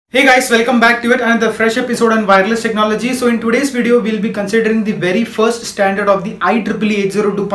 Hey guys, welcome back to another fresh episode on wireless technology. So in today's video, we'll be considering the very first standard of the IEEE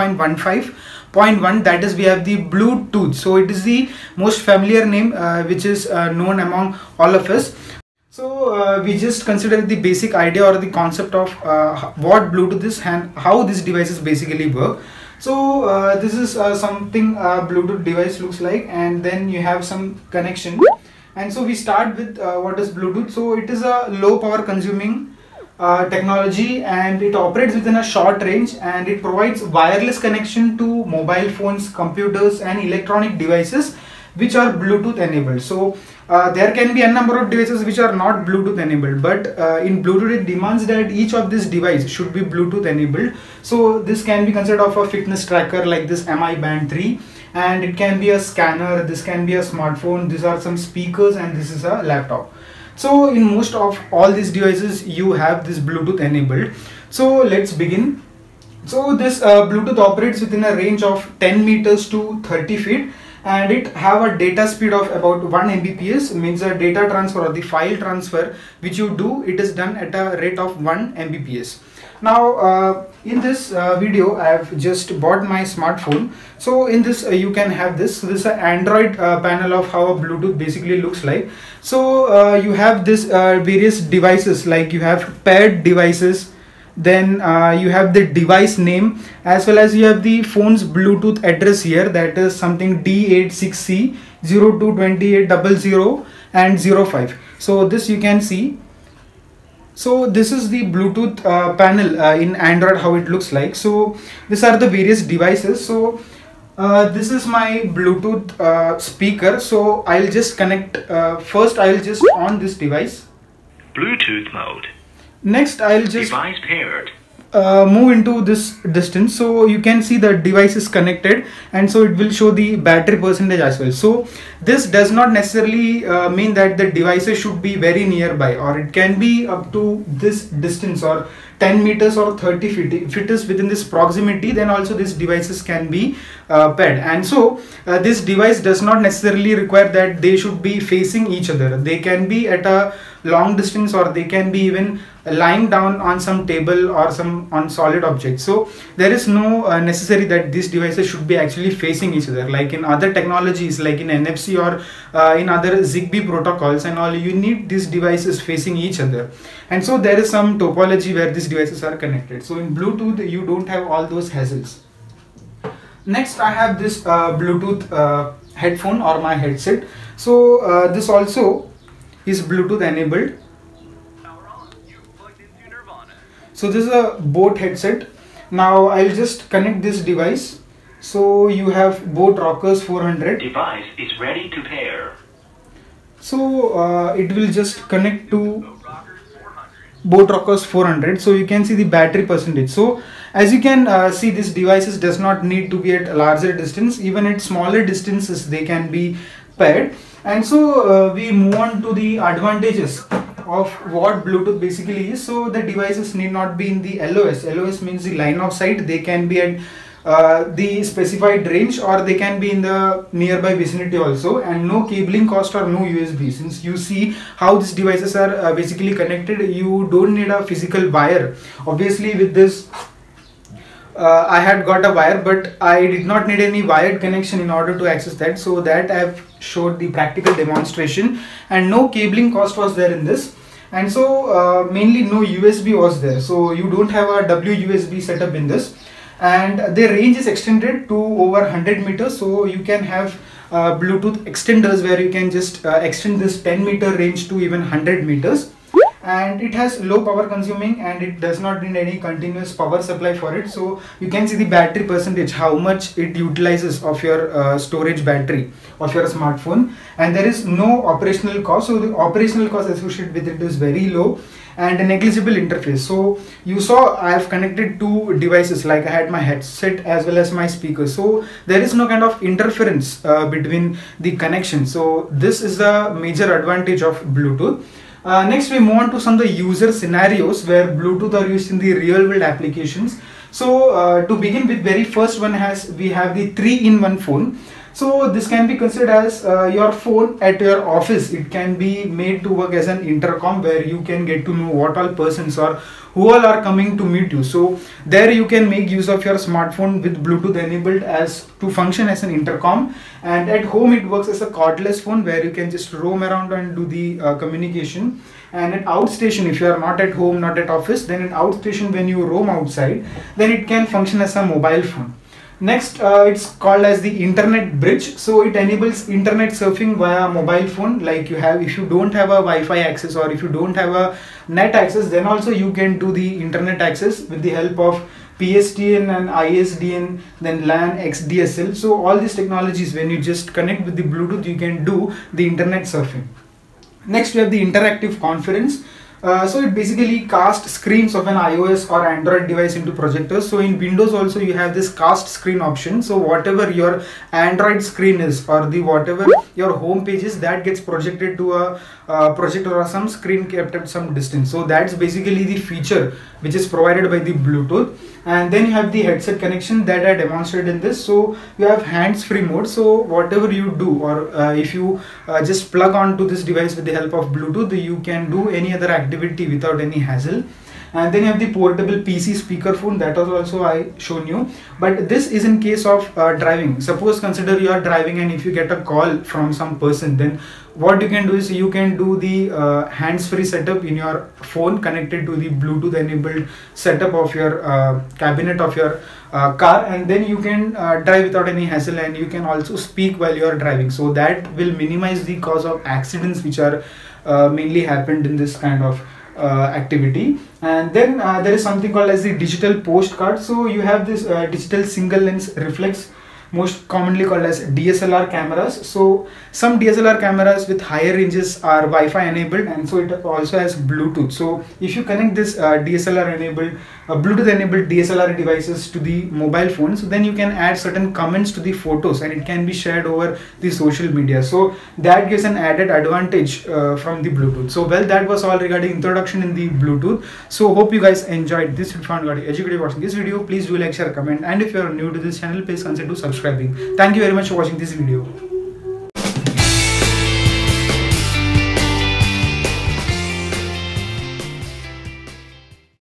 802.15.1, that is we have the Bluetooth. So it is the most familiar name which is known among all of us. So we just considered the basic idea or the concept of what Bluetooth is and how these devices basically work. So this is something a Bluetooth device looks like, and then you have some connection. And so we start with what is Bluetooth. So it is a low power consuming technology, and it operates within a short range, and it provides wireless connection to mobile phones, computers and electronic devices which are Bluetooth enabled. So there can be a number of devices which are not Bluetooth enabled, but in Bluetooth it demands that each of this device should be Bluetooth enabled. So this can be considered of a fitness tracker like this MI Band 3, and it can be a scanner, this can be a smartphone, these are some speakers, and this is a laptop. So in most of all these devices you have this Bluetooth enabled. So let's begin. So this Bluetooth operates within a range of 10 meters to 30 feet, and it have a data speed of about 1 Mbps, means a data transfer or the file transfer which you do, it is done at a rate of 1 Mbps. Now in this video I have just bought my smartphone. So in this you can have this. So this is an Android panel of how a Bluetooth basically looks like. So you have this various devices, like you have paired devices, then you have the device name, as well as you have the phone's Bluetooth address here, that is something D86C 022800 and 05. So this you can see. So this is the Bluetooth panel in Android, how it looks like. So these are the various devices. So this is my Bluetooth speaker. So I'll just connect, first I'll just on this device. Bluetooth mode. Next I'll just Device paired. move into this distance, so you can see the device is connected, and so it will show the battery percentage as well. So this does not necessarily mean that the devices should be very nearby, or it can be up to this distance or 10 meters or 30 feet. If it is within this proximity, then also these devices can be paired. And so this device does not necessarily require that they should be facing each other. They can be at a long distance, or they can be even lying down on some table or some on solid objects. So there is no necessary that these devices should be actually facing each other, like in other technologies like in NFC or in other Zigbee protocols and all. You need these devices facing each other, and so there is some topology where these devices are connected. So in Bluetooth you don't have all those hassles. Next I have this Bluetooth headphone or my headset. So this also is Bluetooth enabled. So this is a Boat headset. Now I'll just connect this device. So you have Boat Rockers 400. Device is ready to pair. So it will just connect to Boat Rockers 400. So you can see the battery percentage. So as you can see, this devices does not need to be at a larger distance. Even at smaller distances they can be paired. And so we move on to the advantages of what Bluetooth basically is. So the devices need not be in the LOS. LOS means the line of sight. They can be at the specified range, or they can be in the nearby vicinity also, and no cabling cost or no USB. Since you see how these devices are basically connected, you don't need a physical wire. Obviously with this I had got a wire, but I did not need any wired connection in order to access that. So that I have showed the practical demonstration, and no cabling cost was there in this. And so mainly no USB was there, so you don't have a WUSB setup in this. And the range is extended to over 100 meters, so you can have Bluetooth extenders where you can just extend this 10-meter range to even 100 meters. And it has low power consuming, and it does not need any continuous power supply for it. So you can see the battery percentage, how much it utilizes of your storage battery of your smartphone, and there is no operational cost. So the operational cost associated with it is very low, and a negligible interface. So you saw I have connected two devices, like I had my headset as well as my speaker. So there is no kind of interference between the connection. So this is the major advantage of Bluetooth. Next we move on to some of the user scenarios where Bluetooth are used in the real world applications. So to begin with, very first one we have the 3-in-1 phone. So this can be considered as your phone at your office. It can be made to work as an intercom where you can get to know what all persons or who all are coming to meet you. So there you can make use of your smartphone with Bluetooth enabled as to function as an intercom. And at home it works as a cordless phone where you can just roam around and do the communication. And at outstation, if you are not at home, not at office, then at outstation when you roam outside, then it can function as a mobile phone. Next, it's called as the internet bridge. So it enables internet surfing via mobile phone. Like you have, if you don't have a Wi-Fi access or if you don't have a net access, then also you can do the internet access with the help of PSTN and ISDN, then LAN, XDSL. So all these technologies, when you just connect with the Bluetooth, you can do the internet surfing. Next, we have the interactive conference. So it basically casts screens of an iOS or Android device into projectors. So in Windows also you have this cast screen option. So whatever your Android screen is or the whatever your home page is, that gets projected to a projector or some screen kept at some distance. So that's basically the feature which is provided by the Bluetooth. And then you have the headset connection that I demonstrated in this. So you have hands-free mode. So whatever you do, or if you just plug onto this device with the help of Bluetooth, you can do any other activity without any hassle. And then you have the portable PC speakerphone, that was also I shown you, but this is in case of driving. Suppose consider you are driving and if you get a call from some person, then what you can do is you can do the hands-free setup in your phone connected to the Bluetooth enabled setup of your cabinet of your car, and then you can drive without any hassle, and you can also speak while you are driving. So that will minimize the cause of accidents which are mainly happened in this kind of activity. And then there is something called as the digital postcard. So you have this digital single lens reflex, most commonly called as DSLR cameras. So some DSLR cameras with higher ranges are Wi-Fi enabled, and so it also has Bluetooth. So if you connect this DSLR enabled Bluetooth enabled DSLR devices to the mobile phone, so then you can add certain comments to the photos and it can be shared over the social media. So that gives an added advantage from the Bluetooth. So well, that was all regarding introduction in the Bluetooth. So hope you guys enjoyed this. If you found educative watching this video, please do like, share, comment, and if you are new to this channel, please consider subscribing. Thank you very much for watching this video.